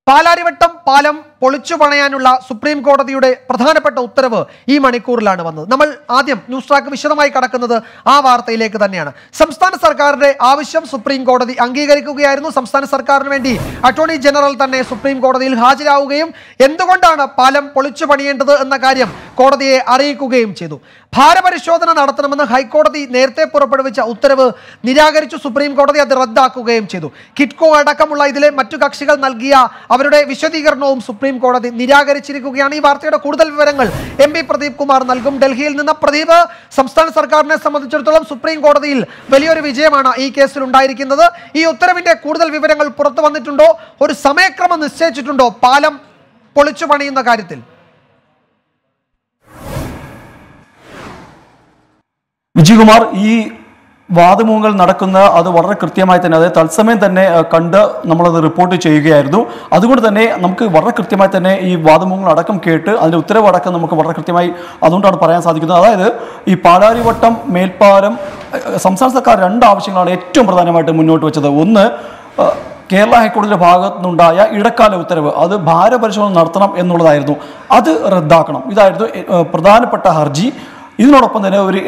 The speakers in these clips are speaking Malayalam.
പാലാരിവട്ടം പാലം പൊളിച്ചു പണയാനുള്ള സുപ്രീം കോടതിയുടെ പ്രധാനപ്പെട്ട ഉത്തരവ് ഈ മണിക്കൂറിലാണ് വന്നത്. നമ്മൾ ആദ്യം ന്യൂസ് ട്രാക്ക് വിശദമായി കടക്കുന്നത് ആ വാർത്തയിലേക്ക് തന്നെയാണ്. സംസ്ഥാന സർക്കാരിന്റെ ആവശ്യം സുപ്രീം കോടതി അംഗീകരിക്കുകയായിരുന്നു. സംസ്ഥാന സർക്കാരിന് വേണ്ടി അറ്റോർണി ജനറൽ തന്നെ സുപ്രീം കോടതിയിൽ ഹാജരാവുകയും എന്തുകൊണ്ടാണ് പാലം പൊളിച്ചു പണിയേണ്ടത് എന്ന കാര്യം കോടതിയെ അറിയിക്കുകയും ചെയ്തു. ഭാരപരിശോധന നടത്തണമെന്ന് ഹൈക്കോടതി നേരത്തെ പുറപ്പെടുവിച്ച ഉത്തരവ് നിരാകരിച്ചു സുപ്രീം കോടതി. അത് റദ്ദാക്കുകയും ചെയ്തു. കിറ്റ്കോ അടക്കമുള്ള ഇതിലെ മറ്റു കക്ഷികൾ നൽകിയ അവരുടെ വിശദീകരണവും സുപ്രീം കോടതി നിരാകരിച്ചിരിക്കുകയാണ്. ഈ വാർത്തയുടെ കൂടുതൽ വിവരങ്ങൾ MP പ്രദീപ് കുമാർ നൽകും. ഡൽഹിയിൽ നിന്ന് പ്രദീപ്, സംസ്ഥാന സർക്കാരിനെ സംബന്ധിച്ചിടത്തോളം സുപ്രീം കോടതിയിൽ വലിയൊരു വിജയമാണ് ഈ കേസിൽ ഉണ്ടായിരിക്കുന്നത്. ഈ ഉത്തരവിന്റെ കൂടുതൽ വിവരങ്ങൾ പുറത്തു വന്നിട്ടുണ്ടോ? ഒരു സമയക്രമം നിശ്ചയിച്ചിട്ടുണ്ടോ പാലം പൊളിച്ചു പണിയുന്ന കാര്യത്തിൽ? വിജയകുമാർ, ഈ വാദമുഖങ്ങൾ നടക്കുന്ന അത് വളരെ കൃത്യമായി തന്നെ അതായത് തത്സമയം തന്നെ കണ്ട് നമ്മളത് റിപ്പോർട്ട് ചെയ്യുകയായിരുന്നു. അതുകൊണ്ട് തന്നെ നമുക്ക് വളരെ കൃത്യമായി തന്നെ ഈ വാദമുഖങ്ങൾ അടക്കം കേട്ട് അതിൻ്റെ ഉത്തരവടക്കം നമുക്ക് വളരെ കൃത്യമായി അതുകൊണ്ടാണ് പറയാൻ സാധിക്കുന്നത്. അതായത് ഈ പാലാരിവട്ടം മേൽപ്പാലം സംസ്ഥാന സർക്കാർ രണ്ട് ആവശ്യങ്ങളാണ് ഏറ്റവും പ്രധാനമായിട്ട് മുന്നോട്ട് വെച്ചത്. ഒന്ന്, കേരള ഹൈക്കോടതിയുടെ ഭാഗത്തു നിന്നുണ്ടായ ഇടക്കാല ഉത്തരവ്, അത് ഭാരപരിശോധന നടത്തണം എന്നുള്ളതായിരുന്നു. അത് റദ്ദാക്കണം, ഇതായിരുന്നു പ്രധാനപ്പെട്ട ഹർജി. ഇതിനോടൊപ്പം തന്നെ ഒരു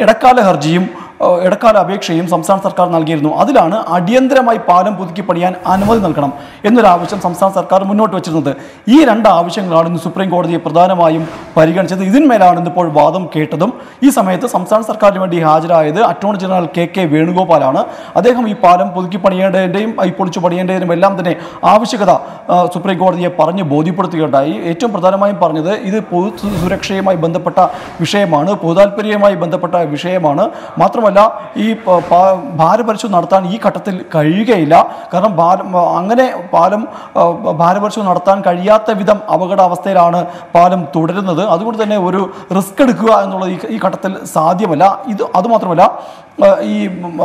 ഇടക്കാല അപേക്ഷയും സംസ്ഥാന സർക്കാർ നൽകിയിരുന്നു. അതിലാണ് അടിയന്തരമായി പാലം പുതുക്കി പണിയാൻ അനുമതി നൽകണം എന്നൊരാവശ്യം സംസ്ഥാന സർക്കാർ മുന്നോട്ട് വെച്ചിരുന്നത്. ഈ രണ്ട് ആവശ്യങ്ങളാണ് ഇന്ന് സുപ്രീം കോടതിയെ പ്രധാനമായും പരിഗണിച്ചത്. ഇതിന്മേലാണ് ഇന്നിപ്പോൾ വാദം കേട്ടതും. ഈ സമയത്ത് സംസ്ഥാന സർക്കാരിന് വേണ്ടി ഹാജരായത് അറ്റോർണി ജനറൽ KK വേണുഗോപാലാണ്. അദ്ദേഹം ഈ പാലം പുതുക്കി പണിയേണ്ടതിൻ്റെയും ഈ പൊളിച്ചു പണിയേണ്ടതിനും എല്ലാം തന്നെ ആവശ്യകത സുപ്രീം കോടതിയെ പറഞ്ഞ് ബോധ്യപ്പെടുത്തുകയുണ്ടായി. ഏറ്റവും പ്രധാനമായും പറഞ്ഞത് ഇത് പൊതു സുരക്ഷയുമായി ബന്ധപ്പെട്ട വിഷയമാണ്, പൊതുതാൽപര്യവുമായി ബന്ധപ്പെട്ട വിഷയമാണ്. മാത്രമല്ല ഈ ഭാരപരിശോധന നടത്താൻ ഈ ഘട്ടത്തിൽ കഴിയുകയില്ല. കാരണം അങ്ങനെ പാലം ഭാരപരിശോധന നടത്താൻ കഴിയാത്ത വിധം അപകടാവസ്ഥയിലാണ് പാലം തുടരുന്നത്. അതുകൊണ്ട് തന്നെ ഒരു റിസ്ക് എടുക്കുക എന്നുള്ളത് ഈ ഘട്ടത്തിൽ സാധ്യമല്ല. അതുമാത്രമല്ല, ഈ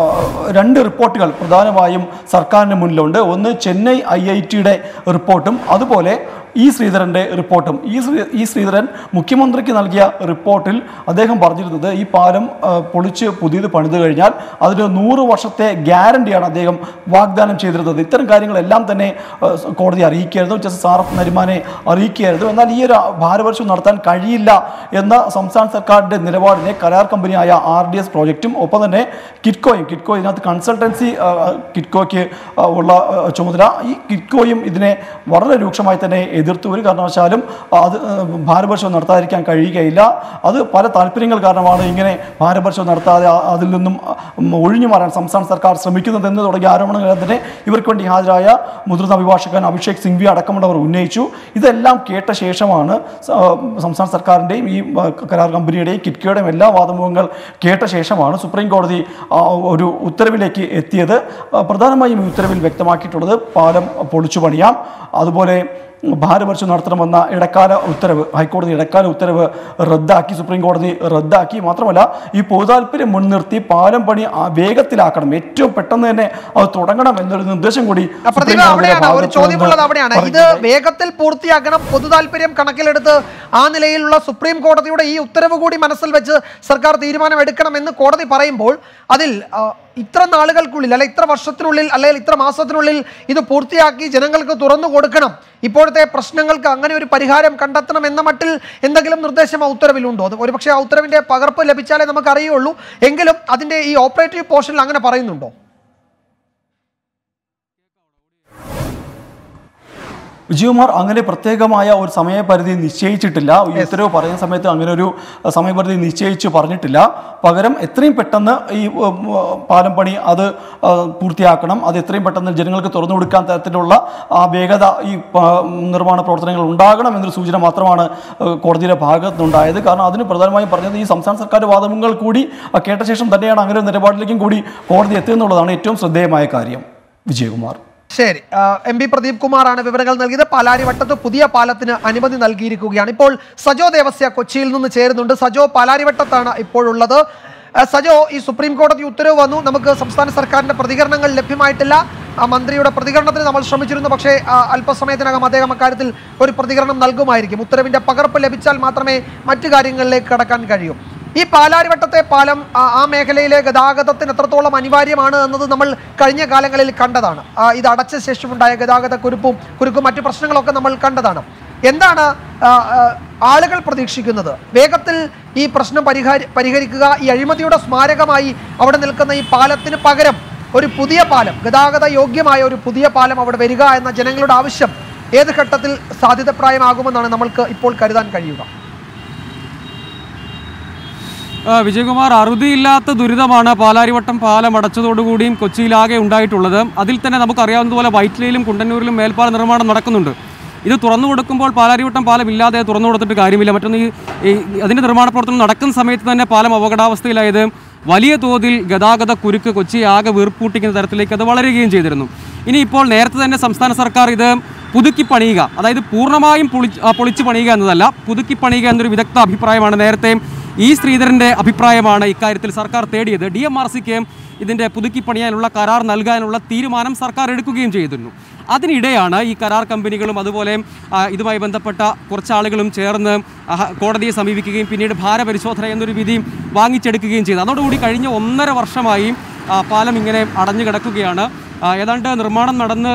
രണ്ട് റിപ്പോർട്ടുകൾ പ്രധാനമായും സർക്കാരിന് മുന്നിലുണ്ട്. ഒന്ന് ചെന്നൈ IITയുടെ റിപ്പോർട്ടും അതുപോലെ ശ്രീധരൻ്റെ റിപ്പോർട്ടും. ശ്രീധരൻ മുഖ്യമന്ത്രിക്ക് നൽകിയ റിപ്പോർട്ടിൽ അദ്ദേഹം പറഞ്ഞിരുന്നത് ഈ പാലം പൊളിച്ച് പുതിയത് പണിത് കഴിഞ്ഞാൽ അതിന് 100 വർഷത്തെ ഗ്യാരണ്ടിയാണ് അദ്ദേഹം വാഗ്ദാനം ചെയ്തിരുന്നത്. ഇത്തരം കാര്യങ്ങളെല്ലാം തന്നെ കോടതി അറിയിക്കുകയായിരുന്നു, ജസ്റ്റിസ് RF നരിമാനെ അറിയിക്കുകയായിരുന്നു. എന്നാൽ ഈ ഒരു ഭാരപരിശോധന നടത്താൻ കഴിയില്ല എന്ന സംസ്ഥാന സർക്കാരിൻ്റെ നിലപാടിനെ കരാർ കമ്പനിയായ RDS പ്രോജക്റ്റും ഒപ്പം തന്നെ കിറ്റ്കോ ഇതിനകത്ത് കൺസൾട്ടൻസി കിറ്റ്കോയ്ക്ക് ഉള്ള ചുമതല, ഈ കിറ്റ്കോയും ഇതിനെ വളരെ രൂക്ഷമായി തന്നെ എതിർത്തു. ഒരു കാരണവശാലും അത് ഭാരപരിശോധന നടത്താതിരിക്കാൻ കഴിയുകയില്ല. അത് പല താല്പര്യങ്ങൾ കാരണമാണ് ഇങ്ങനെ ഭാരപരിശോധന നടത്താതെ അതിൽ നിന്നും ഒഴിഞ്ഞു മാറാൻ സംസ്ഥാന സർക്കാർ ശ്രമിക്കുന്നതെന്ന് തുടങ്ങിയ ആരോപണങ്ങൾ തന്നെ ഇവർക്ക് വേണ്ടി ഹാജരായ മുതിർന്ന അഭിഭാഷകൻ അഭിഷേക് സിംഗ്വി അടക്കമുള്ളവർ ഉന്നയിച്ചു. ഇതെല്ലാം കേട്ട ശേഷമാണ് സംസ്ഥാന സർക്കാരിൻ്റെയും ഈ കരാർ കമ്പനിയുടെയും കിറ്റ്കോയുടെയും എല്ലാ വാദമുഖങ്ങൾ കേട്ട ശേഷമാണ് സുപ്രീം കോടതി ഒരു ഉത്തരവിലേക്ക് എത്തിയത്. പ്രധാനമായും ഈ ഉത്തരവിൽ വ്യക്തമാക്കിയിട്ടുള്ളത് പാലം പൊളിച്ചു പണിയാം, അതുപോലെ ഭാരപരിശോധന നടത്തണമെന്ന ഹൈക്കോടതി ഇടക്കാല ഉത്തരവ് റദ്ദാക്കി, സുപ്രീം കോടതി റദ്ദാക്കി. മാത്രമല്ല, ഈ പൊതുതാൽപര്യം മുൻനിർത്തി പാലം പണി വേഗത്തിലാക്കണം, ഏറ്റവും പെട്ടെന്ന് തന്നെ അത് തുടങ്ങണം എന്നൊരു നിർദ്ദേശം കൂടി. ഒരു ചോദ്യമുള്ളത് അവിടെയാണ്. ഇത് വേഗത്തിൽ പൂർത്തിയാക്കണം, പൊതുതാൽപര്യം കണക്കിലെടുത്ത് ആ നിലയിലുള്ള സുപ്രീം കോടതിയുടെ ഈ ഉത്തരവ് കൂടി മനസ്സിൽ വെച്ച് സർക്കാർ തീരുമാനമെടുക്കണം എന്ന് കോടതി പറയുമ്പോൾ അതിൽ ഇത്ര നാളുകൾക്കുള്ളിൽ അല്ലെ ഇത്ര വർഷത്തിനുള്ളിൽ അല്ലെങ്കിൽ ഇത്ര മാസത്തിനുള്ളിൽ ഇത് പൂർത്തിയാക്കി ജനങ്ങൾക്ക് തുറന്നു കൊടുക്കണം, ഇപ്പോഴത്തെ പ്രശ്നങ്ങൾക്ക് അങ്ങനെ ഒരു പരിഹാരം കണ്ടെത്തണം എന്ന മട്ടിൽ എന്തെങ്കിലും നിർദ്ദേശം ആ ഉത്തരവിലുണ്ടോ? അത് ഒരുപക്ഷെ ആ ഉത്തരവിന്റെ പകർപ്പ് ലഭിച്ചാലേ നമുക്ക് അറിയുള്ളൂ. എങ്കിലും അതിന്റെ ഈ ഓപ്പറേറ്റീവ് പോർഷനിൽ അങ്ങനെ പറയുന്നുണ്ടോ? വിജയകുമാർ, അങ്ങനെ പ്രത്യേകമായ ഒരു സമയപരിധി നിശ്ചയിച്ചിട്ടില്ല. ഈ ഉത്തരവ് പറയുന്ന സമയത്ത് അങ്ങനെ ഒരു സമയപരിധി നിശ്ചയിച്ച് പറഞ്ഞിട്ടില്ല. പകരം എത്രയും പെട്ടെന്ന് ഈ പാലം പണി അത് പൂർത്തിയാക്കണം, അത് എത്രയും പെട്ടെന്ന് ജനങ്ങൾക്ക് തുറന്നു കൊടുക്കാൻ തരത്തിലുള്ള ആ വേഗത ഈ നിർമ്മാണ പ്രവർത്തനങ്ങൾ ഉണ്ടാകണം എന്നൊരു സൂചന മാത്രമാണ് കോടതിയുടെ ഭാഗത്തുനിന്നുണ്ടായത്. കാരണം അതിന് പ്രധാനമായും പറഞ്ഞത് ഈ സംസ്ഥാന സർക്കാർ വാദങ്ങൾ കൂടി കേട്ട ശേഷം തന്നെയാണ് അങ്ങനെ ഒരു നിലപാടിലേക്കും കൂടി കോടതി എത്തിയെന്നുള്ളതാണ് ഏറ്റവും ശ്രദ്ധേയമായ കാര്യം. വിജയകുമാർ, ശരി. MP പ്രദീപ് കുമാറാണ് വിവരങ്ങൾ നൽകിയത്. പാലാരിവട്ടത്ത് പുതിയ പാലത്തിന് അനുമതി നൽകിയിരിക്കുകയാണ്. ഇപ്പോൾ സജോ ദേവസ്യ കൊച്ചിയിൽ നിന്ന് ചേരുന്നുണ്ട്. സജോ, പാലാരിവട്ടത്താണ് ഇപ്പോഴുള്ളത്. സജോ, ഈ സുപ്രീം കോടതി ഉത്തരവ് വന്നു, നമുക്ക് സംസ്ഥാന സർക്കാരിന്റെ പ്രതികരണങ്ങൾ ലഭ്യമായിട്ടില്ല. മന്ത്രിയുടെ പ്രതികരണത്തിന് നമ്മൾ ശ്രമിച്ചിരുന്നു, പക്ഷേ അല്പസമയത്തിനകം അദ്ദേഹം അക്കാര്യത്തിൽ ഒരു പ്രതികരണം നൽകുമായിരിക്കും. ഉത്തരവിന്റെ പകർപ്പ് ലഭിച്ചാൽ മാത്രമേ മറ്റു കാര്യങ്ങളിലേക്ക് കടക്കാൻ കഴിയൂ. ഈ പാലാരിവട്ടത്തെ പാലം ആ മേഖലയിലെ ഗതാഗതത്തിന് എത്രത്തോളം അനിവാര്യമാണ് എന്നത് നമ്മൾ കഴിഞ്ഞ കാലങ്ങളിൽ കണ്ടതാണ്. ഇത് അടച്ച ശേഷമുണ്ടായ ഗതാഗത കുരുക്കും മറ്റു പ്രശ്നങ്ങളൊക്കെ നമ്മൾ കണ്ടതാണ്. എന്താണ് ആളുകൾ പ്രതീക്ഷിക്കുന്നത്? വേഗത്തിൽ ഈ പ്രശ്നം പരിഹരിക്കുക, ഈ അഴിമതിയുടെ സ്മാരകമായി അവിടെ നിൽക്കുന്ന ഈ പാലത്തിന് പകരം ഒരു പുതിയ പാലം, ഗതാഗത യോഗ്യമായ ഒരു പുതിയ പാലം അവിടെ വരിക എന്ന ജനങ്ങളുടെ ആവശ്യം ഏത് ഘട്ടത്തിൽ സാധ്യതപ്രായമാകുമെന്നാണ് നമ്മൾക്ക് ഇപ്പോൾ കരുതാൻ കഴിയുക? വിജയകുമാർ, അറുതിയില്ലാത്ത ദുരിതമാണ് പാലാരിവട്ടം പാലം അടച്ചതോടുകൂടിയും കൊച്ചിയിലാകെ ഉണ്ടായിട്ടുള്ളത്. അതിൽ തന്നെ നമുക്കറിയാവുന്നതുപോലെ വൈറ്റിലയിലും കുണ്ടന്നൂരിലും മേൽപ്പാല നിർമ്മാണം നടക്കുന്നുണ്ട്. ഇത് തുറന്നു കൊടുക്കുമ്പോൾ പാലാരിവട്ടം പാലം ഇല്ലാതെ തുറന്നു കൊടുത്തിട്ട് കാര്യമില്ല. മറ്റൊന്ന്, അതിൻ്റെ നിർമ്മാണ പ്രവർത്തനം നടക്കുന്ന സമയത്ത് തന്നെ പാലം അപകടാവസ്ഥയിലായത് വലിയ തോതിൽ ഗതാഗത കുരുക്ക് കൊച്ചിയെ ആകെ വീർപ്പൂട്ടിക്കുന്ന തരത്തിലേക്ക് അത് വളരുകയും ചെയ്തിരുന്നു. ഇനിയിപ്പോൾ നേരത്തെ തന്നെ സംസ്ഥാന സർക്കാർ ഇത് പുതുക്കി പണിയുക, അതായത് പൂർണ്ണമായും പൊളിച്ചു പണിയുക എന്നതല്ല, പുതുക്കി പണിയുക എന്നൊരു വിദഗ്ധ അഭിപ്രായമാണ്. നേരത്തെ ഈ ശ്രീധരൻ്റെ അഭിപ്രായമാണ് ഇക്കാര്യത്തിൽ സർക്കാർ തേടിയത്. DMRCക്ക് ഇതിൻ്റെ പുതുക്കി പണിയാനുള്ള കരാർ നൽകാനുള്ള തീരുമാനം സർക്കാർ എടുക്കുകയും ചെയ്തിരുന്നു. അതിനിടെയാണ് ഈ കരാർ കമ്പനികളും അതുപോലെ ഇതുമായി ബന്ധപ്പെട്ട കുറച്ചാളുകളും ചേർന്ന് കോടതിയെ സമീപിക്കുകയും പിന്നീട് ഭാരപരിശോധന എന്നൊരു വിധി വാങ്ങിച്ചെടുക്കുകയും ചെയ്തു. അതോടുകൂടി കഴിഞ്ഞ 1.5 വർഷമായി പാലം ഇങ്ങനെ അടഞ്ഞു കിടക്കുകയാണ്. ഏതാണ്ട് നിർമ്മാണം നടന്ന്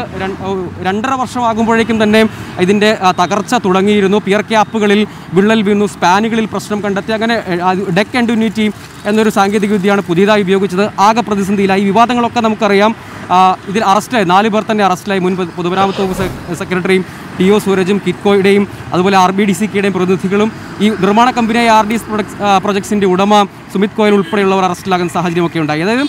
2.5 വർഷമാകുമ്പോഴേക്കും തന്നെ ഇതിൻ്റെ തകർച്ച തുടങ്ങിയിരുന്നു. പിയർ ക്യാപ്പുകളിൽ വിള്ളൽ വീണു, സ്പാനുകളിൽ പ്രശ്നം കണ്ടെത്തി. അങ്ങനെ ഡെക്ക് കണ്ടിന്യൂറ്റി എന്നൊരു സാങ്കേതികവിദ്യയാണ് പുതിയതായി ഉപയോഗിച്ചത്. ആകെ പ്രതിസന്ധിയിലായി. വിവാദങ്ങളൊക്കെ നമുക്കറിയാം. ഇതിൽ അറസ്റ്റിലായി 4 പേർ തന്നെ അറസ്റ്റിലായി. മുൻ പൊതുമരാമത്ത് വകുപ്പ് സെക്രട്ടറിയും TO സൂരജും കിറ്റ്കോയുടെയും അതുപോലെ RBDCKയുടെയും പ്രതിനിധികളും ഈ നിർമ്മാണ കമ്പനിയായ RDS പ്രൊജക്ട്സിൻ്റെ ഉടമ സുമിത് കോയൽ ഉൾപ്പെടെയുള്ളവർ അറസ്റ്റിലാകുന്ന സാഹചര്യമൊക്കെ ഉണ്ടായി. അതായത്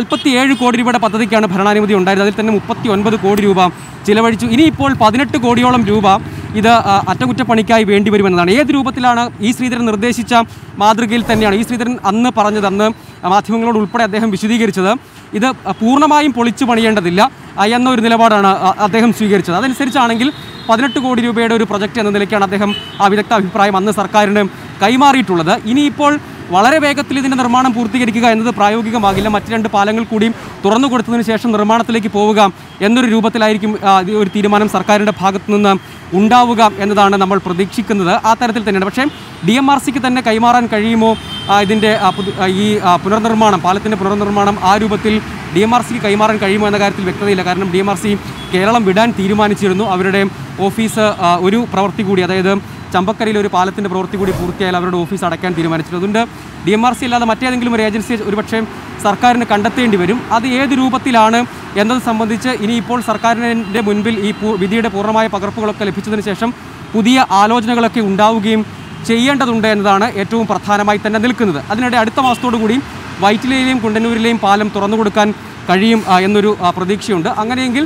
47 കോടി രൂപയുടെ പദ്ധതിക്കാണ് ഭരണാനുമതി ഉണ്ടായിരുന്നത്. അതിൽ തന്നെ 39 കോടി രൂപ ചിലവഴിച്ചു. ഇനിയിപ്പോൾ 18 കോടിയോളം രൂപ ഇത് അറ്റകുറ്റപ്പണിക്കായി വേണ്ടി വരുമെന്നതാണ്. ഏത് രൂപത്തിലാണ് ഈ ശ്രീധരൻ നിർദ്ദേശിച്ച മാതൃകയിൽ തന്നെയാണ് ഈ ശ്രീധരൻ അന്ന് പറഞ്ഞത്. അന്ന് മാധ്യമങ്ങളോട് ഉൾപ്പെടെ അദ്ദേഹം വിശദീകരിച്ചത് ഇത് പൂർണ്ണമായും പൊളിച്ചു പണിയേണ്ടതില്ല എന്നൊരു നിലപാടാണ് അദ്ദേഹം സ്വീകരിച്ചത്. അതനുസരിച്ചാണെങ്കിൽ 18 കോടി രൂപയുടെ ഒരു പ്രൊജക്റ്റ് എന്ന നിലയ്ക്കാണ് അദ്ദേഹം ആ വിദഗ്ധ അഭിപ്രായം അന്ന് സർക്കാരിന് കൈമാറിയിട്ടുള്ളത്. ഇനിയിപ്പോൾ വളരെ വേഗത്തിൽ ഇതിൻ്റെ നിർമ്മാണം പൂർത്തീകരിക്കുക എന്നത് പ്രായോഗികമാകില്ല. മറ്റ് 2 പാലങ്ങൾ കൂടിയും തുറന്നു കൊടുത്തതിന് ശേഷം നിർമ്മാണത്തിലേക്ക് പോവുക എന്നൊരു രൂപത്തിലായിരിക്കും ഒരു തീരുമാനം സർക്കാരിൻ്റെ ഭാഗത്തു നിന്ന് ഉണ്ടാവുക എന്നതാണ് നമ്മൾ പ്രതീക്ഷിക്കുന്നത്. ആ തരത്തിൽ തന്നെയാണ്. പക്ഷേ DMRCക്ക് തന്നെ കൈമാറാൻ കഴിയുമോ ഇതിൻ്റെ ഈ പുനർനിർമ്മാണം, പാലത്തിൻ്റെ പുനർനിർമ്മാണം ആ രൂപത്തിൽ DMRCക്ക് കൈമാറാൻ കഴിയുമോ എന്ന കാര്യത്തിൽ വ്യക്തതയില്ല. കാരണം DMRC കേരളം വിടാൻ തീരുമാനിച്ചിരുന്നു. അവരുടെ ഓഫീസ് ഒരു പ്രവൃത്തി കൂടി, അതായത് ചമ്പക്കരയിൽ ഒരു പാലത്തിൻ്റെ പ്രവൃത്തി കൂടി പൂർത്തിയായാൽ അവരുടെ ഓഫീസ് അടയ്ക്കാൻ തീരുമാനിച്ചിട്ടുണ്ട്. അതുകൊണ്ട് DMRC അല്ലാതെ മറ്റേതെങ്കിലും ഒരു ഏജൻസി ഒരുപക്ഷെ സർക്കാരിന് കണ്ടെത്തേണ്ടി വരും. അത് ഏത് രൂപത്തിലാണ് എന്നത് സംബന്ധിച്ച് ഇനിയിപ്പോൾ സർക്കാരിൻ്റെ മുൻപിൽ ഈ വിധിയുടെ പൂർണ്ണമായ പകർപ്പുകളൊക്കെ ലഭിച്ചതിന് ശേഷം പുതിയ ആലോചനകളൊക്കെ ഉണ്ടാവുകയും ചെയ്യേണ്ടതുണ്ട് എന്നതാണ് ഏറ്റവും പ്രധാനമായി തന്നെ നിൽക്കുന്നത്. അതിനിടെ അടുത്ത മാസത്തോടു കൂടി വൈറ്റിലയിലെയും കുണ്ടന്നൂരിലെയും പാലം തുറന്നു കൊടുക്കാൻ കഴിയും എന്നൊരു പ്രതീക്ഷയുണ്ട്. അങ്ങനെയെങ്കിൽ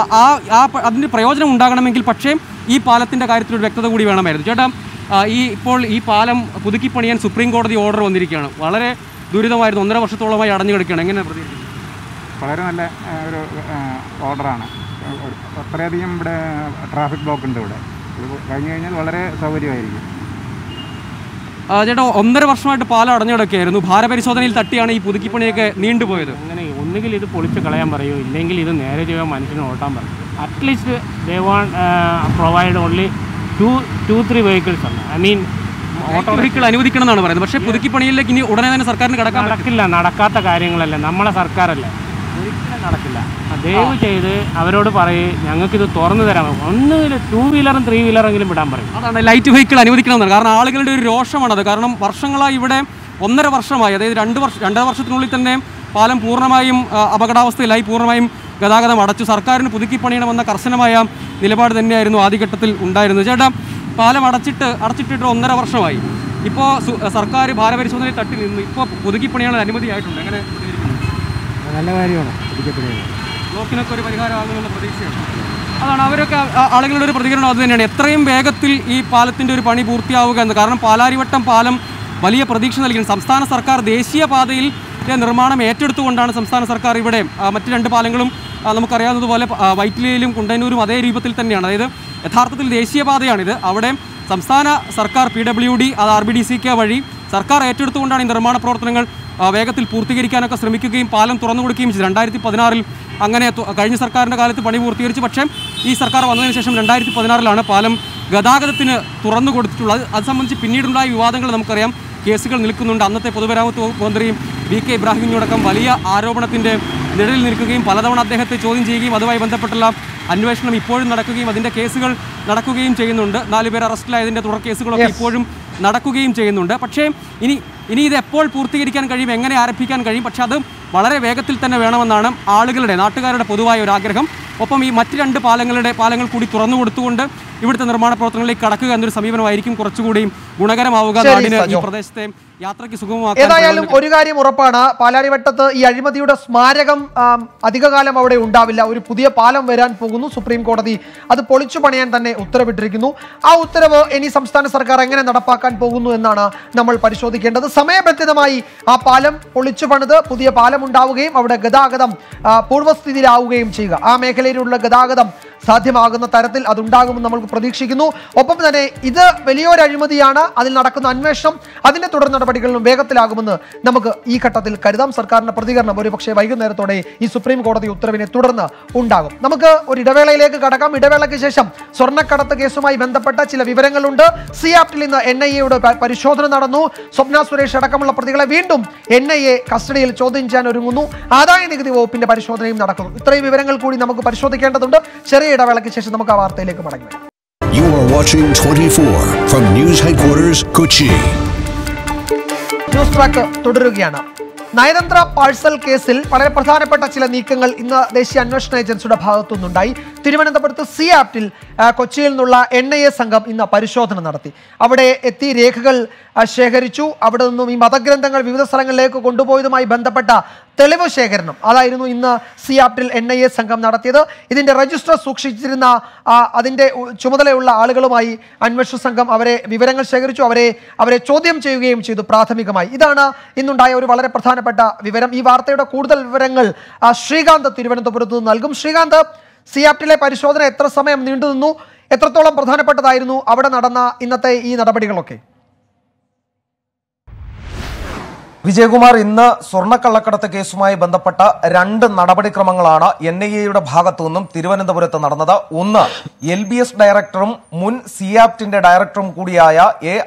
അതിൻ്റെ പ്രയോജനം ഉണ്ടാകണമെങ്കിൽ പക്ഷേ ഈ പാലത്തിൻ്റെ കാര്യത്തിൽ ഒരു വ്യക്തത കൂടി വേണമായിരുന്നു. ചേട്ടാ, ഇപ്പോൾ ഈ പാലം പുതുക്കി പണിയാൻ സുപ്രീം കോടതി ഓർഡർ വന്നിരിക്കുകയാണ്. വളരെ ദുരിതമായിരുന്നു. 1.5 വർഷത്തോളമായി അടഞ്ഞു കിടക്കുകയാണ്. എങ്ങനെയാണ് പ്രതീക്ഷിക്കുന്നത്? വളരെ നല്ല ഒരു ഓർഡറാണ്. അത്രയധികം ഇവിടെ ട്രാഫിക് ബ്ലോക്ക് ഉണ്ട്. ഇവിടെ ഇത് കഴിഞ്ഞു കഴിഞ്ഞാൽ വളരെ സൗകര്യമായിരിക്കും. ചേട്ടാ, 1.5 വർഷമായിട്ട് പാലം അടഞ്ഞു കിടക്കുകയായിരുന്നു. ഭാരപരിശോധനയിൽ തട്ടിയാണ് ഈ പുതുക്കിപ്പണിയൊക്കെ നീണ്ടുപോയത്. അങ്ങനെ ഒന്നുകിൽ ഇത് പൊളിച്ച് കളയാൻ പറയൂ, ഇല്ലെങ്കിൽ ഇത് നേരെ ചെയ്യാൻ മനുഷ്യന് ഓട്ടാൻ പറയും. At least they want provide only 2-3 vehicles ആണ്. ഐ മീൻ ഓട്ടോ വെഹിക്കിൾ അനുവദിക്കണം എന്നാണ് പറയുന്നത്. പക്ഷേ പുതുക്കിപ്പണിയിലേക്ക് ഇനി ഉടനെ തന്നെ സർക്കാരിന് നടക്കില്ല. നടക്കാത്ത കാര്യങ്ങളല്ലേ, നമ്മളെ സർക്കാരല്ലേ, ഒരിക്കലും നടക്കില്ല. ദയവ് ചെയ്ത് അവരോട് പറയും, ഞങ്ങൾക്കിത് തുറന്നു തരാമോ. ഒന്നുകിൽ 2 വീലറും 3 വീലറെങ്കിലും വിടാൻ പറയും. അതാണ് ലൈറ്റ് വെഹിക്കിൾ അനുവദിക്കണം എന്നാണ്. കാരണം ആളുകളുടെ ഒരു രോഷമാണത്. കാരണം വർഷങ്ങളായി ഇവിടെ 1.5 വർഷമായി, അതായത് 2 വർഷത്തിനുള്ളിൽ തന്നെ പാലം പൂർണ്ണമായും അപകടാവസ്ഥയിലായി, പൂർണ്ണമായും ഗതാഗതം അടച്ചു. സർക്കാരിന് പുതുക്കി പണിയണമെന്ന കർശനമായ നിലപാട് തന്നെയായിരുന്നു ആദ്യഘട്ടത്തിൽ ഉണ്ടായിരുന്നത്. ചേട്ടാ, പാലം അടച്ചിട്ട് 1.5 വർഷമായി. ഇപ്പോൾ സർക്കാർ ഭാരപരിശോധനയിൽ തട്ടി നിന്നു. ഇപ്പോൾ പുതുക്കി പണിയാൻ അനുമതിയായിട്ടുണ്ട്. എങ്ങനെ? നല്ല കാര്യമാണ്. ബ്ലോക്കിനൊക്കെ ഒരു പരിഹാരമാകുമെന്ന പ്രതീക്ഷയാണ്. അതാണ് അവരൊക്കെ ആളുകളുടെ ഒരു പ്രതികരണം അത് തന്നെയാണ്. എത്രയും വേഗത്തിൽ ഈ പാലത്തിൻ്റെ ഒരു പണി പൂർത്തിയാവുക എന്ന്. കാരണം പാലാരിവട്ടം പാലം വലിയ പ്രതീക്ഷ നൽകിയാണ്. സംസ്ഥാന സർക്കാർ ദേശീയപാതയിൽ നിർമ്മാണം ഏറ്റെടുത്തുകൊണ്ടാണ് സംസ്ഥാന സർക്കാർ ഇവിടെ മറ്റ് 2 പാലങ്ങളും നമുക്കറിയാവുന്നതുപോലെ വൈറ്റിലയിലും കുണ്ടന്നൂരും അതേ രൂപത്തിൽ തന്നെയാണ്. അതായത് യഥാർത്ഥത്തിൽ ദേശീയപാതയാണിത്. അവിടെ സംസ്ഥാന സർക്കാർ PWD അത് RBDCK വഴി സർക്കാർ ഏറ്റെടുത്തുകൊണ്ടാണ് ഈ നിർമ്മാണ പ്രവർത്തനങ്ങൾ വേഗത്തിൽ പൂർത്തീകരിക്കാനൊക്കെ ശ്രമിക്കുകയും പാലം തുറന്നു കൊടുക്കുകയും ചെയ്തു. 2016 അങ്ങനെ കഴിഞ്ഞ സർക്കാരിൻ്റെ കാലത്ത് പണി പൂർത്തീകരിച്ചു. പക്ഷേ ഈ സർക്കാർ വന്നതിന് ശേഷം 2016 പാലം ഗതാഗതത്തിന് തുറന്നു കൊടുത്തിട്ടുള്ളത്. അത് സംബന്ധിച്ച് പിന്നീടുണ്ടായ വിവാദങ്ങൾ നമുക്കറിയാം. കേസുകൾ നിൽക്കുന്നുണ്ട്. അന്നത്തെ പൊതുമരാമത്ത് വകുപ്പ് മന്ത്രിയും VK ഇബ്രാഹിമിനോടക്കം വലിയ ആരോപണത്തിൻ്റെ നിഴലിൽ നിൽക്കുകയും പലതവണ അദ്ദേഹത്തെ ചോദ്യം ചെയ്യുകയും അതുമായി ബന്ധപ്പെട്ടുള്ള അന്വേഷണം ഇപ്പോഴും നടക്കുകയും അതിൻ്റെ കേസുകൾ നടക്കുകയും ചെയ്യുന്നുണ്ട്. 4 പേർ അറസ്റ്റിലായതിൻ്റെ തുടർ കേസുകളൊക്കെ ഇപ്പോഴും നടക്കുകയും ചെയ്യുന്നുണ്ട്. പക്ഷേ ഇനി ഇത് എപ്പോൾ പൂർത്തീകരിക്കാൻ കഴിയും, എങ്ങനെ ആരംഭിക്കാൻ കഴിയും? പക്ഷെ അത് വളരെ വേഗത്തിൽ തന്നെ വേണമെന്നാണ് നാട്ടുകാരുടെ പൊതുവായ ഒരു ആഗ്രഹം. ഒപ്പം ഈ മറ്റ് 2 പാലങ്ങൾ കൂടി തുറന്നു കൊടുത്തുകൊണ്ട് ഇവിടുത്തെ നിർമ്മാണ പ്രവർത്തനങ്ങളിലേക്ക് കടക്കുക എന്നൊരു സമീപനമായിരിക്കും കുറച്ചുകൂടി ഗുണകരമാവുക, നാടിന് ഈ പ്രദേശത്തെ യാത്രയ്ക്ക് സുഗമമാക്കാൻ. ഏതായാലും ഒരു കാര്യം ഉറപ്പാണ്, പാലാരിവട്ടത്ത് ഈ അഴിമതിയുടെ സ്മാരകം അധികകാലം അവിടെ ഉണ്ടാവില്ല. ഒരു പുതിയ പാലം വരാൻ പോകുന്നു. സുപ്രീം കോടതി അത് പൊളിച്ചു പണിയാൻ തന്നെ ഉത്തരവിട്ടിരിക്കുന്നു. ആ ഉത്തരവ് ഇനി സംസ്ഥാന സർക്കാർ എങ്ങനെ നടപ്പാക്കാൻ പോകുന്നു എന്നാണ് നമ്മൾ പരിശോധിക്കേണ്ടത്. സമയബന്ധിതമായി ആ പാലം പൊളിച്ചു പണിത് പുതിയ പാലം ഉണ്ടാവുകയും അവിടെ ഗതാഗതം പൂർവ്വസ്ഥിതിയിലാവുകയും ചെയ്യുക, ആ മേഖലയിലുള്ള ഗതാഗതം സാധ്യമാകുന്ന തരത്തിൽ അതുണ്ടാകുമെന്ന് നമുക്ക് പ്രതീക്ഷിക്കുന്നു. ഒപ്പം തന്നെ ഇത് വലിയൊരു അഴിമതിയാണ്, അതിൽ നടക്കുന്ന അന്വേഷണം അതിന്റെ തുടർ നടപടികളിലും വേഗത്തിലാകുമെന്ന് നമുക്ക് ഈ ഘട്ടത്തിൽ കരുതാം. സർക്കാരിന്റെ പ്രതികരണം ഒരുപക്ഷെ വൈകുന്നേരത്തോടെ ഈ സുപ്രീം കോടതി ഉത്തരവിനെ തുടർന്ന് ഉണ്ടാകും. നമുക്ക് ഒരു ഇടവേളയിലേക്ക് കടക്കാം. ഇടവേളയ്ക്ക് ശേഷം സ്വർണ്ണക്കടത്ത് കേസുമായി ബന്ധപ്പെട്ട ചില വിവരങ്ങളുണ്ട്. സിആപ്റ്റിൽ ഇന്ന് NIA-യുടെ പരിശോധന നടന്നു. സ്വപ്ന സുരേഷ് അടക്കമുള്ള പ്രതികളെ വീണ്ടും NIA കസ്റ്റഡിയിൽ ചോദ്യം ചെയ്യാൻ ഒരുങ്ങുന്നു. ആദായ നികുതി വകുപ്പിന്റെ പരിശോധനയും നടക്കുന്നു. ഇത്രയും വിവരങ്ങൾ കൂടി നമുക്ക് പരിശോധിക്കേണ്ടതുണ്ട്. ചെറിയ ഇടവേളയ്ക്ക് ശേഷം നമുക്ക് ആ വാർത്തയിലേക്ക് മടങ്ങി വരാം. You are watching 24 from News Headquarters, Kochi. News track തുടരുകയാണ്. നയതന്ത്ര പാഴ്സൽ കേസിൽ വളരെ പ്രധാനപ്പെട്ട ചില നീക്കങ്ങൾ ഇന്ന് ദേശീയ അന്വേഷണ ഏജൻസിയുടെ ഭാഗത്തുനിന്നുണ്ടായി. തിരുവനന്തപുരത്ത് സിആപ്റ്റിൽ കൊച്ചിയിൽ നിന്നുള്ള NIA സംഘം ഇന്ന് പരിശോധന നടത്തി. അവിടെ എത്തി രേഖകൾ ശേഖരിച്ചു. അവിടെ നിന്നും ഈ മതഗ്രന്ഥങ്ങൾ വിവിധ സ്ഥലങ്ങളിലേക്ക് കൊണ്ടുപോയതുമായി ബന്ധപ്പെട്ട തെളിവ് ശേഖരണം അതായിരുന്നു ഇന്ന് സിആപ്റ്റിൽ NIA സംഘം നടത്തിയത്. ഇതിന്റെ രജിസ്റ്റർ സൂക്ഷിച്ചിരുന്ന അതിന്റെ ചുമതലയുള്ള ആളുകളുമായി അന്വേഷണ സംഘം വിവരങ്ങൾ ശേഖരിച്ചു. അവരെ ചോദ്യം ചെയ്യുകയും ചെയ്തു പ്രാഥമികമായി. ഇതാണ് ഇന്നുണ്ടായ ഒരു വളരെ പ്രധാനപ്പെട്ട വിവരം. ഈ വാർത്തയുടെ കൂടുതൽ വിവരങ്ങൾ ശ്രീകാന്ത് തിരുവനന്തപുരത്ത് നൽകും. ശ്രീകാന്ത്, സിആപ്റ്റിലെ പരിശോധന എത്ര സമയം നീണ്ടുനിന്നു? എത്രത്തോളം പ്രധാനപ്പെട്ടതായിരുന്നു അവിടെ നടന്ന ഇന്നത്തെ ഈ നടപടികളൊക്കെ? വിജയകുമാർ, ഇന്ന് സ്വർണ്ണക്കള്ളക്കടത്ത് കേസുമായി ബന്ധപ്പെട്ട 2 നടപടിക്രമങ്ങളാണ് NIA-യുടെ ഭാഗത്തു നിന്നും തിരുവനന്തപുരത്ത് നടന്നത്. ഒന്ന്, LBS ഡയറക്ടറും മുൻ സിആപ്റ്റിന്റെ ഡയറക്ടറും കൂടിയായ എം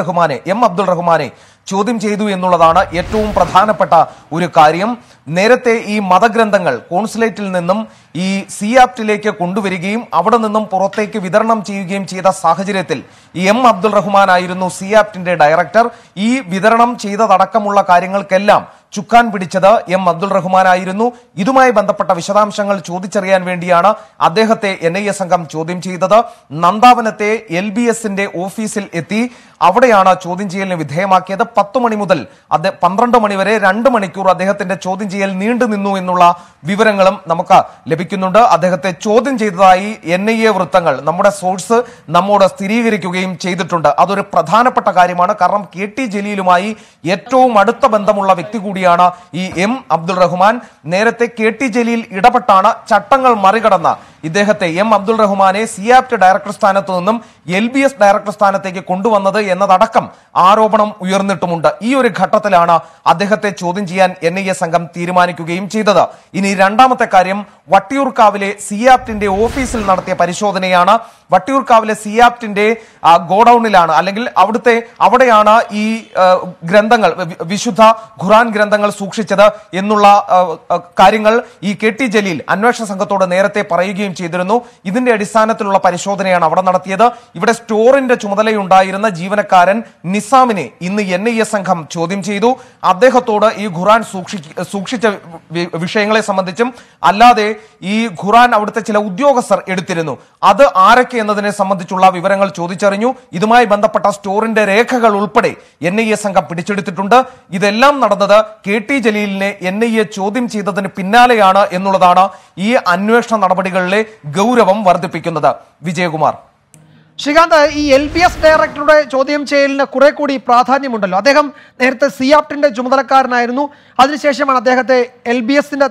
അബ്ദുൾ റഹ്മാനെ ചോദ്യം ചെയ്തു എന്നുള്ളതാണ് ഏറ്റവും പ്രധാനപ്പെട്ട ഒരു കാര്യം. നേരത്തെ ഈ മതഗ്രന്ഥങ്ങൾ കോൺസുലേറ്റിൽ നിന്നും ഈ സിആപ്റ്റിലേക്ക് കൊണ്ടുവരികയും അവിടെ നിന്നും പുറത്തേക്ക് വിതരണം ചെയ്യുകയും ചെയ്ത സാഹചര്യത്തിൽ എം അബ്ദുൾ റഹ്മാൻ ആയിരുന്നു സിആപ്റ്റിന്റെ ഡയറക്ടർ. ഈ വിതരണം ചെയ്തതടക്കമുള്ള കാര്യങ്ങൾക്കെല്ലാം ചുക്കാൻ പിടിച്ചത് എം അബ്ദുൾ റഹ്മാൻ ആയിരുന്നു. ഇതുമായി ബന്ധപ്പെട്ട വിശദാംശങ്ങൾ ചോദിച്ചറിയാൻ വേണ്ടിയാണ് അദ്ദേഹത്തെ NIA സംഘം ചോദ്യം ചെയ്തത്. നന്ദാവനത്തെ LBSന്റെ ഓഫീസിൽ എത്തി അവിടെയാണ് ചോദ്യം ചെയ്യലിന് വിധേയമാക്കിയത്. 10 മണി മുതൽ 12 മണി വരെ 2 മണിക്കൂർ അദ്ദേഹത്തിന്റെ ചോദ്യം ചെയ്യൽ നീണ്ടു നിന്നു എന്നുള്ള വിവരങ്ങളും നമുക്ക് ലഭിക്കുന്നുണ്ട്. അദ്ദേഹത്തെ ചോദ്യം ചെയ്തതായി NIA വൃത്തങ്ങൾ നമ്മുടെ സോഴ്സ് നമ്മോട് സ്ഥിരീകരിക്കുകയും ചെയ്തിട്ടുണ്ട്. അതൊരു പ്രധാനപ്പെട്ട കാര്യമാണ്. കാരണം KT ജലീലുമായി ഏറ്റവും അടുത്ത ബന്ധമുള്ള വ്യക്തി കൂടിയാണ് ഈ എം അബ്ദുൾ റഹ്മാൻ. നേരത്തെ KT ജലീൽ ഇടപെട്ടാണ് ചട്ടങ്ങൾ മറികടന്ന ഇദ്ദേഹത്തെ എം അബ്ദുൾ റഹ്മാനെ സിആപ്റ്റ് ഡയറക്ടർ സ്ഥാനത്ത് നിന്നും LBS ഡയറക്ടർ സ്ഥാനത്തേക്ക് കൊണ്ടുവന്നത് എന്നതടക്കം ആരോപണം ഉയർന്നിട്ടുമുണ്ട്. ഈ ഒരു ഘട്ടത്തിലാണ് അദ്ദേഹത്തെ ചോദ്യം ചെയ്യാൻ NIA സംഘം തീരുമാനിക്കുകയും ചെയ്തത്. ഇനി രണ്ടാമത്തെ കാര്യം, വട്ടിയൂർക്കാവിലെ സിആപ്റ്റിന്റെ ഓഫീസിൽ നടത്തിയ പരിശോധനയാണ്. വട്ടിയൂർക്കാവിലെ സിആപ്റ്റിന്റെ ഗോഡൌണിലാണ് അല്ലെങ്കിൽ അവിടെയാണ് ഈ ഗ്രന്ഥങ്ങൾ, വിശുദ്ധ ഖുർആൻ ഗ്രന്ഥങ്ങൾ സൂക്ഷിച്ചത് എന്നുള്ള കാര്യങ്ങൾ ഈ KT ജലീൽ അന്വേഷണ സംഘത്തോട് നേരത്തെ പറയുകയും ചെയ്തിരുന്നു. ഇതിന്റെ അടിസ്ഥാനത്തിലുള്ള പരിശോധനയാണ് അവിടെ നടത്തിയത്. ഇവിടെ സ്റ്റോറിന്റെ ചുമതലയുണ്ടായിരുന്ന ജീവനക്കാരൻ നിസാമിനെ ഇന്ന് NIA സംഘം ചോദ്യം ചെയ്തു. അദ്ദേഹത്തോട് ഈ ഖുർആൻ സൂക്ഷിച്ച വിഷയങ്ങളെ സംബന്ധിച്ചും അല്ലാതെ ഈ ഖുർആൻ അവിടുത്തെ ചില ഉദ്യോഗസ്ഥർ എടുത്തിരുന്നു, അത് ആരൊക്കെ എന്നതിനെ സംബന്ധിച്ചുള്ള വിവരങ്ങൾ ചോദിച്ചറിഞ്ഞു. ഇതുമായി ബന്ധപ്പെട്ട സ്റ്റോറിന്റെ രേഖകൾ ഉൾപ്പെടെ NIA സംഘം പിടിച്ചെടുത്തിട്ടുണ്ട്. ഇതെല്ലാം നടന്നത് KT ജലീലിനെ NIA ചോദ്യം ചെയ്തതിന് പിന്നാലെയാണ് എന്നുള്ളതാണ് ഈ അന്വേഷണ നടപടികളിലെ ഗൗരവം വർദ്ധിപ്പിക്കുന്നത്. വിജയകുമാർ. ശ്രീകാന്ത്, ഈ LBS ഡയറക്ടറുടെ ചോദ്യം ചെയ്യലിന് കുറെ കൂടി പ്രാധാന്യമുണ്ടല്ലോ. അദ്ദേഹം നേരത്തെ സിആപ്റ്റിന്റെ ചുമതലക്കാരനായിരുന്നു. അതിനുശേഷമാണ് അദ്ദേഹത്തെ LBSന്റെ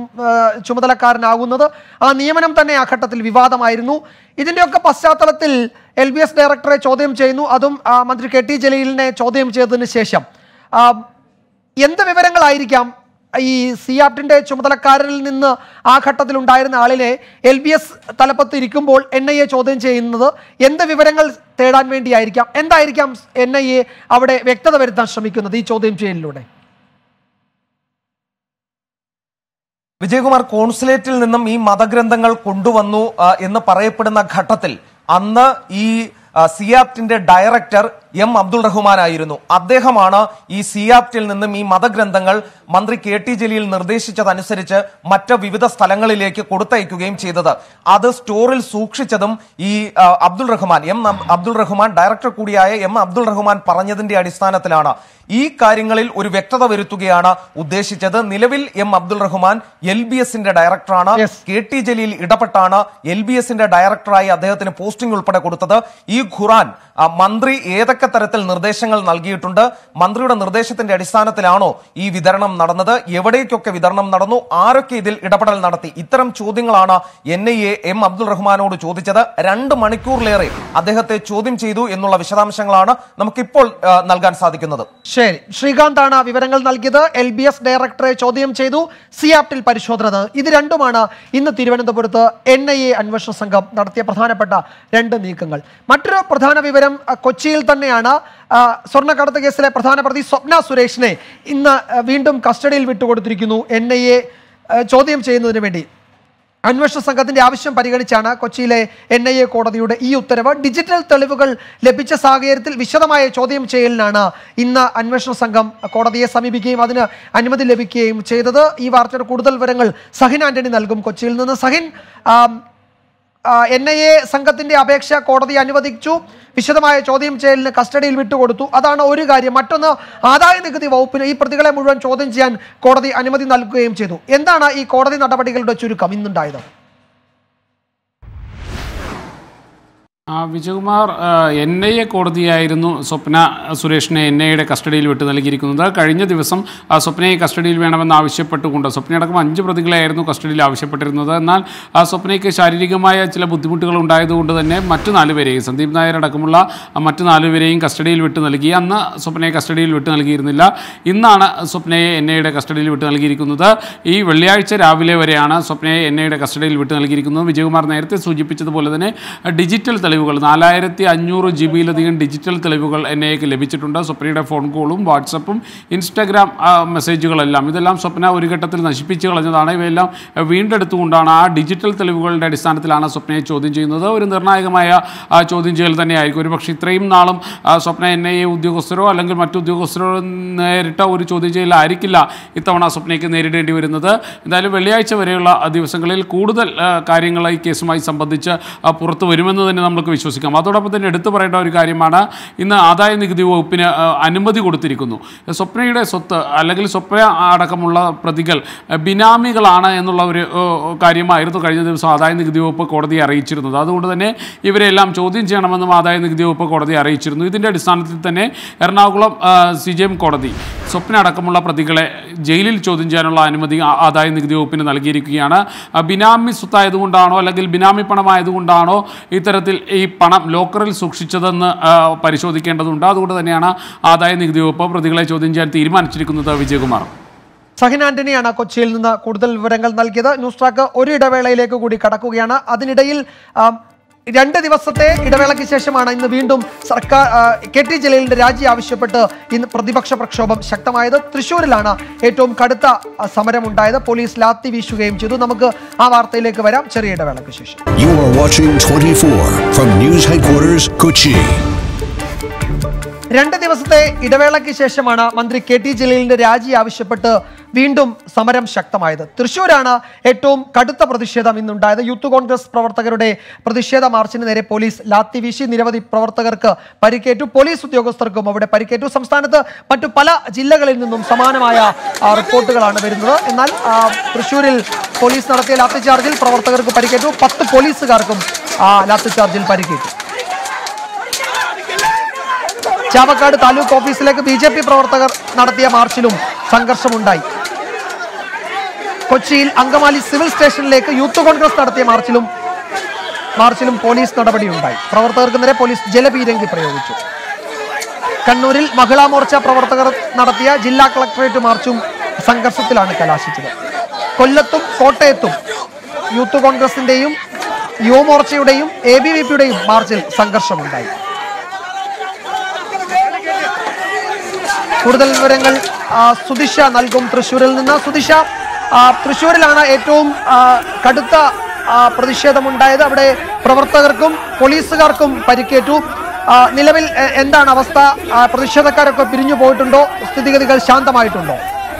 ചുമതലക്കാരനാകുന്നത്. ആ നിയമനം തന്നെ ആ ഘട്ടത്തിൽ വിവാദമായിരുന്നു. ഇതിന്റെയൊക്കെ പശ്ചാത്തലത്തിൽ LBS ഡയറക്ടറെ ചോദ്യം ചെയ്യുന്നു, അതും മന്ത്രി KT ജലീലിനെ ചോദ്യം ചെയ്തതിന് ശേഷം. എന്ത് വിവരങ്ങളായിരിക്കാം ഈ സിയാപ്റ്റിന്റെ ചുമതലക്കാരിൽ നിന്ന് ആ ഘട്ടത്തിൽ ഉണ്ടായിരുന്ന ആളിനെ LBS തലപ്പത്ത് ഇരിക്കുമ്പോൾ NIA ചോദ്യം ചെയ്യുന്നത് എന്ത് വിവരങ്ങൾ തേടാൻ വേണ്ടിയായിരിക്കാം? എന്തായിരിക്കാം NIA അവിടെ വ്യക്തത വരുത്താൻ ശ്രമിക്കുന്നത് ഈ ചോദ്യം ചെയ്യലിലൂടെ? വിജയകുമാർ, കോൺസുലേറ്റിൽ നിന്നും ഈ മതഗ്രന്ഥങ്ങൾ കൊണ്ടുവന്നു എന്ന് പറയപ്പെടുന്ന ഘട്ടത്തിൽ അന്ന് ഈ സിയാപ്റ്റിന്റെ ഡയറക്ടർ M. അബ്ദുൾ റഹ്മാൻ ആയിരുന്നു. അദ്ദേഹമാണ് ഈ സിയാപ്റ്റിൽ നിന്നും ഈ മതഗ്രന്ഥങ്ങൾ മന്ത്രി KT ജലീൽ നിർദ്ദേശിച്ചതനുസരിച്ച് മറ്റ് വിവിധ സ്ഥലങ്ങളിലേക്ക് കൊടുത്തയക്കുകയും ചെയ്തത്. അത് സ്റ്റോറിൽ സൂക്ഷിച്ചതും ഈ അബ്ദുൾ റഹ്മാൻ, M. അബ്ദുൾ റഹ്മാൻ, ഡയറക്ടർ കൂടിയായ M. അബ്ദുൾ റഹ്മാൻ പറഞ്ഞതിന്റെ അടിസ്ഥാനത്തിലാണ്. ഈ കാര്യങ്ങളിൽ ഒരു വ്യക്തത വരുത്തുകയാണ് ഉദ്ദേശിച്ചത്. നിലവിൽ M. അബ്ദുൾ റഹ്മാൻ LBSന്റെ ഡയറക്ടറാണ്. KT ജലീൽ ഇടപെട്ടാണ് LBSന്റെ ഡയറക്ടറായി അദ്ദേഹത്തിന് പോസ്റ്റിംഗ് ഉൾപ്പെടെ കൊടുത്തത്. ഈ ഖുറാൻ മന്ത്രി ഏതൊക്കെ തരത്തിൽ നിർദ്ദേശങ്ങൾ നൽകിയിട്ടുണ്ട്, മന്ത്രിയുടെ നിർദ്ദേശത്തിന്റെ അടിസ്ഥാനത്തിലാണോ ഈ വിതരണം നടന്നത്, എവിടേക്കൊക്കെ വിതരണം നടന്നു, ആരൊക്കെ ഇതിൽ ഇടപെടൽ നടത്തി, ഇത്തരം ചോദ്യങ്ങളാണ് NIA M. അബ്ദുൾ റഹ്മാനോട് ചോദിച്ചത്. 2 മണിക്കൂറിലേറെ അദ്ദേഹത്തെ ചോദ്യം ചെയ്തു എന്നുള്ള വിശദാംശങ്ങളാണ് നമുക്കിപ്പോൾ നൽകാൻ സാധിക്കുന്നത്. ശരി, ശ്രീകാന്താണ് വിവരങ്ങൾ നൽകിയത്. LBS ഡയറക്ടറെ ചോദ്യം ചെയ്തു, സിയാപ്റ്റിൽ പരിശോധന. ഇത് രണ്ടുമാണ് ഇന്ന് തിരുവനന്തപുരത്ത് NIA അന്വേഷണ സംഘം നടത്തിയ പ്രധാനപ്പെട്ട 2 നീക്കങ്ങൾ. മറ്റൊരു പ്രധാന വിവരം കൊച്ചിയിൽ തന്നെയാണ്. സ്വർണ്ണക്കടത്ത് കേസിലെ പ്രധാന പ്രതി സ്വപ്ന സുരേഷിനെ ഇന്ന് വീണ്ടും കസ്റ്റഡിയിൽ വിട്ടുകൊടുത്തിരിക്കുന്നു. NIA ചോദ്യം ചെയ്യുന്നതിന് വേണ്ടി അന്വേഷണ സംഘത്തിന്റെ ആവശ്യം പരിഗണിച്ചാണ് കൊച്ചിയിലെ NIA കോടതിയുടെ ഈ ഉത്തരവ്. ഡിജിറ്റൽ തെളിവുകൾ ലഭിച്ച സാഹചര്യത്തിൽ വിശദമായ ചോദ്യം ചെയ്യലിനാണ് ഇന്ന് അന്വേഷണ സംഘം കോടതിയെ സമീപിക്കുകയും അതിന് അനുമതി ലഭിക്കുകയും ചെയ്തത്. ഈ വാർത്തയുടെ കൂടുതൽ വിവരങ്ങൾ സഹിൻ ആന്റണി നൽകും കൊച്ചിയിൽ നിന്ന്. സഹിൻ, NIA സംഘത്തിന്റെ അപേക്ഷ കോടതി അനുവദിച്ചു, വിശദമായ ചോദ്യം ചെയ്യലിന് കസ്റ്റഡിയിൽ വിട്ടുകൊടുത്തു. അതാണ് ഒരു കാര്യം. മറ്റൊന്ന്, ആദായ നികുതി വകുപ്പിന് ഈ പ്രതികളെ മുഴുവൻ ചോദ്യം ചെയ്യാൻ കോടതി അനുമതി നൽകുകയും ചെയ്തു. എന്താണ് ഈ കോടതി നടപടികളുടെ ചുരുക്കം ഇന്നുണ്ടായത്? വിജയകുമാർ, NIA കോടതിയായിരുന്നു സ്വപ്ന സുരേഷിനെ NIAയുടെ കസ്റ്റഡിയിൽ വിട്ടു നൽകിയിരിക്കുന്നത്. കഴിഞ്ഞ ദിവസം സ്വപ്നയെ കസ്റ്റഡിയിൽ വേണമെന്ന് ആവശ്യപ്പെട്ടുകൊണ്ട് സ്വപ്നയടക്കം 5 പ്രതികളെയായിരുന്നു കസ്റ്റഡിയിൽ ആവശ്യപ്പെട്ടിരുന്നത്. എന്നാൽ സ്വപ്നയ്ക്ക് ശാരീരികമായ ചില ബുദ്ധിമുട്ടുകൾ ഉണ്ടായതുകൊണ്ട് തന്നെ മറ്റു 4 പേരെയും, സന്ദീപ് നായർ അടക്കമുള്ള മറ്റു 4 പേരെയും കസ്റ്റഡിയിൽ വിട്ടു നൽകി. അന്ന് സ്വപ്നയെ കസ്റ്റഡിയിൽ വിട്ടു നൽകിയിരുന്നില്ല. ഇന്നാണ് സ്വപ്നയെ NIAയുടെ കസ്റ്റഡിയിൽ വിട്ടു നൽകിയിരിക്കുന്നത്. ഈ വെള്ളിയാഴ്ച രാവിലെ വരെയാണ് സ്വപ്നയെ NIAയുടെ കസ്റ്റഡിയിൽ വിട്ടു നൽകിയിരിക്കുന്നത്. വിജയകുമാർ നേരത്തെ സൂചിപ്പിച്ചതുപോലെ തന്നെ ഡിജിറ്റൽ തെളിവുകൾ 4500 GB ഡിജിറ്റൽ തെളിവുകൾ NIAക്ക് ലഭിച്ചിട്ടുണ്ട്. സ്വപ്നയുടെ ഫോൺ കോളും വാട്സപ്പും ഇൻസ്റ്റാഗ്രാം മെസ്സേജുകളെല്ലാം, ഇതെല്ലാം സ്വപ്ന ഒരു ഘട്ടത്തിൽ നശിപ്പിച്ചു കളഞ്ഞതാണ്. ഇവയെല്ലാം വീണ്ടെടുത്തുകൊണ്ടാണ് ആ ഡിജിറ്റൽ തെളിവുകളുടെ അടിസ്ഥാനത്തിലാണ് സ്വപ്നയെ ചോദ്യം ചെയ്യുന്നത്. ഒരു നിർണായകമായ ചോദ്യം ചെയ്യൽ തന്നെയായിരിക്കും. ഒരു പക്ഷേ ഇത്രയും നാളും സ്വപ്ന NIA ഉദ്യോഗസ്ഥരോ അല്ലെങ്കിൽ മറ്റു ഉദ്യോഗസ്ഥരോ നേരിട്ട ഒരു ചോദ്യം ചെയ്യലായിരിക്കില്ല ഇത്തവണ സ്വപ്നയ്ക്ക് നേരിടേണ്ടി വരുന്നത്. എന്തായാലും വെള്ളിയാഴ്ച വരെയുള്ള ദിവസങ്ങളിൽ കൂടുതൽ കാര്യങ്ങൾ ഈ കേസുമായി സംബന്ധിച്ച് പുറത്തു വരുമെന്ന് തന്നെ നമുക്ക് വിശ്വസിക്കാം. അതോടൊപ്പം തന്നെ എടുത്തു പറയേണ്ട ഒരു കാര്യമാണ്, ഇന്ന് ആദായ നികുതി വകുപ്പിന് അനുമതി കൊടുത്തിരിക്കുന്നു. സ്വപ്നയുടെ സ്വത്ത് അല്ലെങ്കിൽ സ്വപ്ന അടക്കമുള്ള പ്രതികൾ ബിനാമികളാണ് എന്നുള്ള ഒരു കാര്യമായിരുന്നു കഴിഞ്ഞ ദിവസം ആദായ നികുതി വകുപ്പ് കോടതിയെ അറിയിച്ചിരുന്നത്. അതുകൊണ്ട് തന്നെ ഇവരെല്ലാം ചോദ്യം ചെയ്യണമെന്നും ആദായ നികുതി വകുപ്പ് കോടതിയെ അറിയിച്ചിരുന്നു. ഇതിൻ്റെ അടിസ്ഥാനത്തിൽ തന്നെ എറണാകുളം CJM കോടതി സ്വപ്ന അടക്കമുള്ള പ്രതികളെ ജയിലിൽ ചോദ്യം ചെയ്യാനുള്ള അനുമതി ആദായ നികുതി വകുപ്പിന് നൽകിയിരിക്കുകയാണ്. ബിനാമി സ്വത്തായതുകൊണ്ടാണോ അല്ലെങ്കിൽ ബിനാമി പണമായതുകൊണ്ടാണോ ഇത്തരത്തിൽ ഈ പണം ലോക്കറിൽ സൂക്ഷിച്ചതെന്ന് പരിശോധിക്കേണ്ടതുണ്ട്. അതുകൊണ്ട് തന്നെയാണ് ആദായ നികുതി വകുപ്പ് പ്രതികളെ ചോദ്യം ചെയ്യാൻ തീരുമാനിച്ചിരിക്കുന്നത്. വിജയകുമാർ, സഹിൻ ആന്റണിയാണ് കൊച്ചിയിൽ നിന്ന് കൂടുതൽ വിവരങ്ങൾ നൽകിയത്. ന്യൂസ് ട്രാക്ക് ഒരു ഇടവേളയിലേക്ക് കൂടി കടക്കുകയാണ്. അതിനിടയിൽ 2 ദിവസത്തെ ഇടവേളയ്ക്ക് ശേഷമാണ് ഇന്ന് വീണ്ടും സർക്കാർ KT ജലീലിന്റെ രാജി ആവശ്യപ്പെട്ട് ഇന്ന് പ്രതിപക്ഷ പ്രക്ഷോഭം ശക്തമായത്. തൃശ്ശൂരിലാണ് ഏറ്റവും കടുത്ത സമരമുണ്ടായത്. പോലീസ് ലാത്തി വീശുകയും ചെയ്തു. നമുക്ക് ആ വാർത്തയിലേക്ക് വരാം ചെറിയ ഇടവേളയ്ക്ക് ശേഷം. You are watching 24 from News Headquarters, Kochi. 2 ദിവസത്തെ ഇടവേളയ്ക്ക് ശേഷമാണ് മന്ത്രി KT ജലീലിന്റെ രാജി ആവശ്യപ്പെട്ട് വീണ്ടും സമരം ശക്തമായത്. തൃശ്ശൂരാണ് ഏറ്റവും കടുത്ത പ്രതിഷേധം ഇന്നുണ്ടായത്. യൂത്ത് കോൺഗ്രസ് പ്രവർത്തകരുടെ പ്രതിഷേധ മാർച്ചിന് നേരെ പോലീസ് ലാത്തി വീശി. നിരവധി പ്രവർത്തകർക്ക് പരിക്കേറ്റു, പോലീസ് ഉദ്യോഗസ്ഥർക്കും അവിടെ പരിക്കേറ്റു. സംസ്ഥാനത്ത് മറ്റു പല ജില്ലകളിൽ നിന്നും സമാനമായ റിപ്പോർട്ടുകളാണ് വരുന്നത്. എന്നാൽ തൃശ്ശൂരിൽ പോലീസ് നടത്തിയ ലാത്തിചാർജിൽ പ്രവർത്തകർക്ക് പരിക്കേറ്റു. 10 പോലീസുകാർക്കും ലാത്തിചാർജിൽ പരിക്കേറ്റു. ചാവക്കാട് താലൂക്ക് ഓഫീസിലേക്ക് BJP പ്രവർത്തകർ നടത്തിയ മാർച്ചിലും സംഘർഷമുണ്ടായി. കൊച്ചിയിൽ അങ്കമാലി സിവിൽ സ്റ്റേഷനിലേക്ക് യൂത്ത് കോൺഗ്രസ് നടത്തിയ മാർച്ചിലും പോലീസ് നടപടിയുണ്ടായി. പ്രവർത്തകർക്ക് നേരെ പോലീസ് ജലപീരങ്കി പ്രയോഗിച്ചു. കണ്ണൂരിൽ മഹിളാ മോർച്ച പ്രവർത്തകർ നടത്തിയ ജില്ലാ കളക്ടറേറ്റ് മാർച്ചും സംഘർഷത്തിലാണ് കലാശിച്ചത്. കൊല്ലത്തും കോട്ടയത്തും യൂത്ത് കോൺഗ്രസിന്റെയും യുവമോർച്ചയുടെയും ABVPയുടെയും മാർച്ചിൽ സംഘർഷമുണ്ടായി. കൂടുതൽ വിവരങ്ങൾ സുദിഷ നൽകും തൃശ്ശൂരിൽ നിന്ന്. സുദിഷ, തൃശ്ശൂരിലാണ് ഏറ്റവും കടുത്ത പ്രതിഷേധമുണ്ടായത്. അവിടെ പ്രവർത്തകർക്കും പോലീസുകാർക്കും പരിക്കേറ്റു. നിലവിൽ എന്താണ് അവസ്ഥ? പ്രതിഷേധക്കാരൊക്കെ പിരിഞ്ഞു പോയിട്ടുണ്ടോ? സ്ഥിതിഗതികൾ ശാന്തമായിട്ടുണ്ടോ?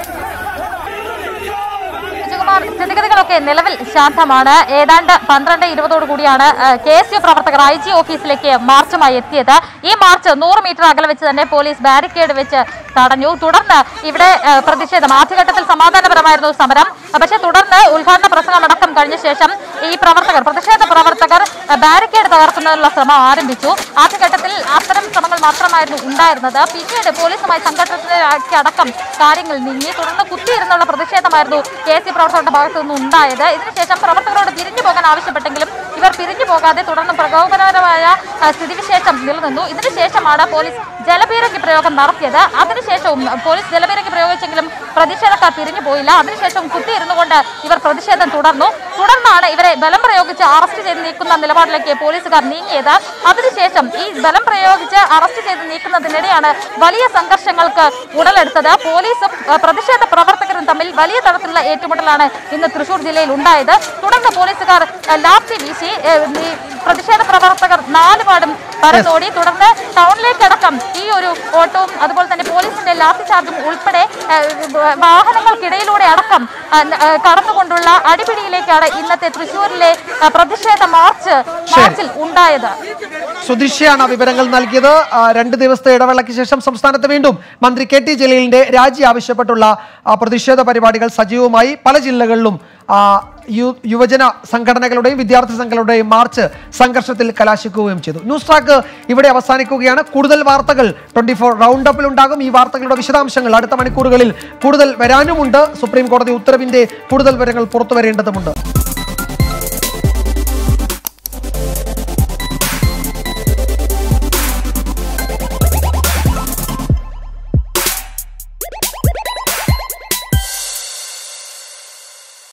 സ്ഥിതിഗതികളൊക്കെ നിലവിൽ ശാന്തമാണ്. ഏതാണ്ട് 12:20 കൂടിയാണ് KSU പ്രവർത്തകർ IG ഓഫീസിലേക്ക് മാർച്ചുമായി എത്തിയത്. ഈ മാർച്ച് 100 മീറ്റർ അകലെ വെച്ച് തന്നെ പോലീസ് ബാരിക്കേഡ് വെച്ച് തടഞ്ഞു. തുടർന്ന് ഇവിടെ പ്രതിഷേധം ആദ്യഘട്ടത്തിൽ സമാധാനപരമായിരുന്നു സമരം. പക്ഷേ തുടർന്ന് ഉദ്ഘാടന പ്രസംഗമടക്കം കഴിഞ്ഞ ശേഷം ഈ പ്രതിഷേധ പ്രവർത്തകർ ബാരിക്കേഡ് തകർക്കുന്നതിനുള്ള ശ്രമം ആരംഭിച്ചു. ആദ്യഘട്ടത്തിൽ അത്തരം ശ്രമങ്ങൾ മാത്രമായിരുന്നു ഉണ്ടായിരുന്നത്. പിന്നീട് പോലീസുമായി സംഘടനത്തിലാക്കി അടക്കം കാര്യങ്ങൾ നീങ്ങി. തുടർന്ന് കുത്തിയിരുന്നുള്ള പ്രതിഷേധമായിരുന്നു KSU പ്രവർത്തകരുടെ ഭാഗത്തു നിന്നും ഉണ്ടായത്. ഇതിനുശേഷം പ്രവർത്തകരോട് പിരിഞ്ഞു പോകാൻ ആവശ്യപ്പെട്ടെങ്കിലും ഇവർ പിരിഞ്ഞു പോകാതെ തുടർന്ന് പ്രകോപനപരമായ സ്ഥിതിവിശേഷം നിലനിന്നു. ഇതിനുശേഷമാണ് പോലീസ് ജലപീരങ്കി പ്രയോഗം നടത്തിയത്. അതിനുശേഷവും പോലീസ് ജലപീരങ്കി പ്രയോഗിച്ചെങ്കിലും പ്രതിഷേധക്കാർ പിരിഞ്ഞു പോയില്ല. അതിനുശേഷം കുത്തിയിരുന്നുകൊണ്ട് ഇവർ പ്രതിഷേധം തുടർന്നാണ് ഇവരെ ബലം പ്രയോഗിച്ച് അറസ്റ്റ് ചെയ്ത് നീക്കുന്ന നിലപാടിലേക്ക് പോലീസുകാർ നീങ്ങിയത്. അതിനുശേഷം ഈ ബലം പ്രയോഗിച്ച് അറസ്റ്റ് ചെയ്ത് നീക്കുന്നതിനിടെയാണ് വലിയ സംഘർഷങ്ങൾക്ക് ഉടലെടുത്തത്. പോലീസും പ്രതിഷേധ പ്രവർത്തകരും തമ്മിൽ വലിയ തരത്തിലുള്ള ഏറ്റുമുട്ടലാണ് ഇന്ന് തൃശൂർ ജില്ലയിൽ ഉണ്ടായത്. തുടർന്ന് പോലീസുകാർ ലാത്തി വീശി പ്രതിഷേധ പ്രവർത്തകർ 4 പാടും പരന്നോടി. തുടർന്ന് ടൗണിലേക്കടക്കം ഈ ഒരു ഓട്ടവും അതുപോലെ തന്നെ പോലീസിന്റെ ലാത്തി ചാർജും ഉൾപ്പെടെ വാഹനങ്ങൾക്കിടയിലൂടെ അടക്കം കടന്നുകൊണ്ടുള്ള അടിപിടിയിലേക്കാണ് ഇന്നത്തെ തൃശ്ശൂരിലെ പ്രതിഷേധ മാർച്ചിൽ ഉണ്ടായത്. സുദിഷയാണ് വിവരങ്ങൾ നൽകിയത്. 2 ദിവസത്തെ ഇടവേളയ്ക്ക് ശേഷം സംസ്ഥാനത്ത് വീണ്ടും മന്ത്രി KT ജലീലിന്റെ രാജി ആവശ്യപ്പെട്ടുള്ള പ്രതിഷേധ പരിപാടികൾ സജീവമായി. പല ജില്ലകളിലും യുവജന സംഘടനകളുടെയും വിദ്യാർത്ഥി സംഘടനകളുടെയും മാർച്ച് സംഘർഷത്തിൽ കലാശിക്കുകയും ചെയ്തു. ന്യൂസ് ട്രാക്ക് ഇവിടെ അവസാനിക്കുകയാണ്. കൂടുതൽ വാർത്തകൾ 24 റൗണ്ട് അപ്പിൽ ഉണ്ടാകും. ഈ വാർത്തകളുടെ വിശദാംശങ്ങൾ അടുത്ത മണിക്കൂറുകളിൽ കൂടുതൽ വരാനുമുണ്ട്. സുപ്രീം കോടതി ഉത്തരവിന്റെ കൂടുതൽ വിവരങ്ങൾ പുറത്തു വരേണ്ടതുണ്ട്.